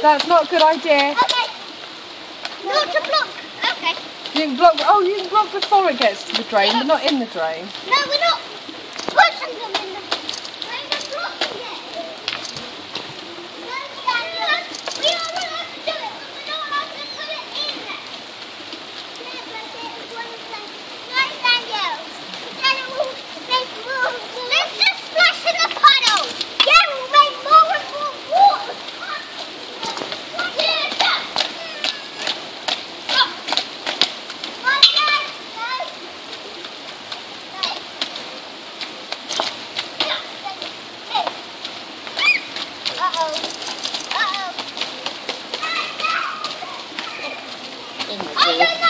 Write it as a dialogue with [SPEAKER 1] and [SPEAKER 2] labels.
[SPEAKER 1] That's not a good idea.
[SPEAKER 2] Okay. Not to block. Okay.
[SPEAKER 1] You can block. Oh, you can block before it gets to the drain, but not in the drain.
[SPEAKER 2] No, we're not pushing them in the. We're just blocking it. No, Daniel. We are allowed to do it, but we're not allowed to put it in there. Yeah, but it's one of them. No, Daniel. Then it will make more. Let's just splash in the puddle. Yeah, we'll make more and more water.
[SPEAKER 1] In the drain.